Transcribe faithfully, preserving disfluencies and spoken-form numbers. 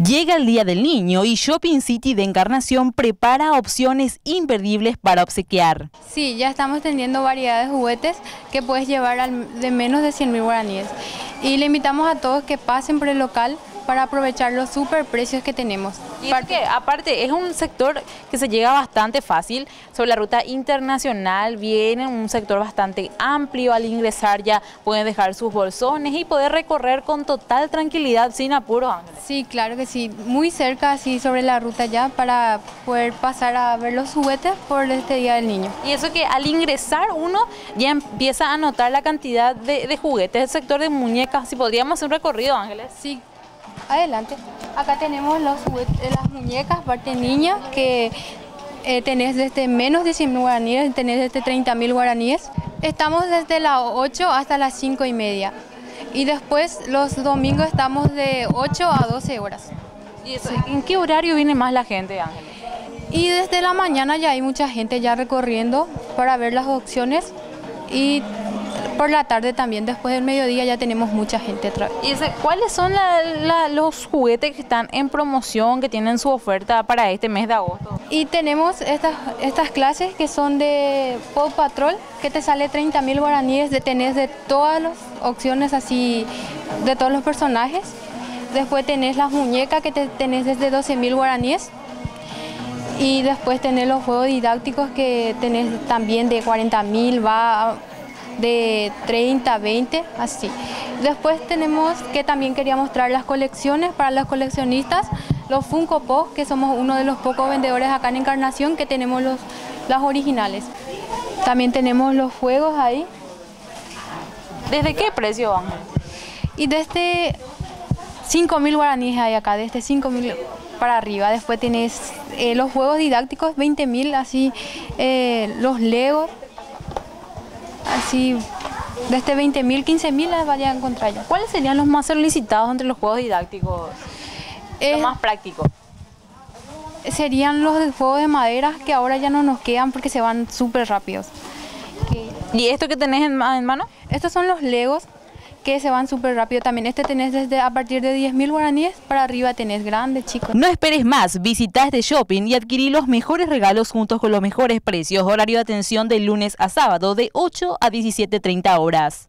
Llega el Día del Niño y Shopping City de Encarnación prepara opciones imperdibles para obsequiar. Sí, ya estamos teniendo variedad de juguetes que puedes llevar al, de menos de cien mil guaraníes. Y le invitamos a todos que pasen por el local para aprovechar los super precios que tenemos. Y es que aparte es un sector que se llega bastante fácil sobre la ruta internacional, viene un sector bastante amplio. Al ingresar ya pueden dejar sus bolsones y poder recorrer con total tranquilidad sin apuro, Ángeles. Sí, claro que sí, muy cerca, así sobre la ruta ya, para poder pasar a ver los juguetes por este Día del Niño. Y eso que al ingresar uno ya empieza a notar la cantidad de, de juguetes, el sector de muñecas. Si podríamos hacer un recorrido, Ángeles. Sí. Adelante. Acá tenemos los juguetes, las muñecas, parte niña, que eh, tenés desde menos de cien mil guaraníes, tenés desde treinta mil guaraníes. Estamos desde las ocho hasta las cinco y media. Y después los domingos estamos de ocho a doce horas. ¿Y eso, en qué horario viene más la gente, Ángeles? Y desde la mañana ya hay mucha gente ya recorriendo para ver las opciones. Y por la tarde también, después del mediodía, ya tenemos mucha gente otra vez. ¿Y ese, cuáles son la, la, los juguetes que están en promoción, que tienen su oferta para este mes de agosto? Y tenemos estas, estas clases que son de Paw Patrol, que te sale treinta mil guaraníes, de tenés de todas las opciones así, de todos los personajes. Después tenés las muñecas que te, tenés desde doce mil guaraníes. Y después tenés los juegos didácticos que tenés también de cuarenta mil, va de treinta, veinte, así. Después tenemos que también quería mostrar las colecciones para los coleccionistas, los Funko Pop, que somos uno de los pocos vendedores acá en Encarnación que tenemos los, las originales. También tenemos los juegos ahí. ¿Desde qué precio van? Y desde cinco mil guaraníes hay acá, desde cinco mil para arriba. Después tenés eh, los juegos didácticos, veinte mil, así, eh, los Legos. Así, desde veinte mil, quince mil las vayan a encontrar ya. ¿Cuáles serían los más solicitados entre los juegos didácticos? Eh, los más prácticos. Serían los de juegos de madera, que ahora ya no nos quedan porque se van súper rápidos. Que, ¿Y esto que tenés en, en mano? Estos son los Legos, que se van súper rápido también. Este tenés desde a partir de diez mil guaraníes para arriba, tenés grandes, chicos. No esperes más, visita este shopping y adquirí los mejores regalos juntos con los mejores precios. Horario de atención de lunes a sábado de ocho a diecisiete treinta horas.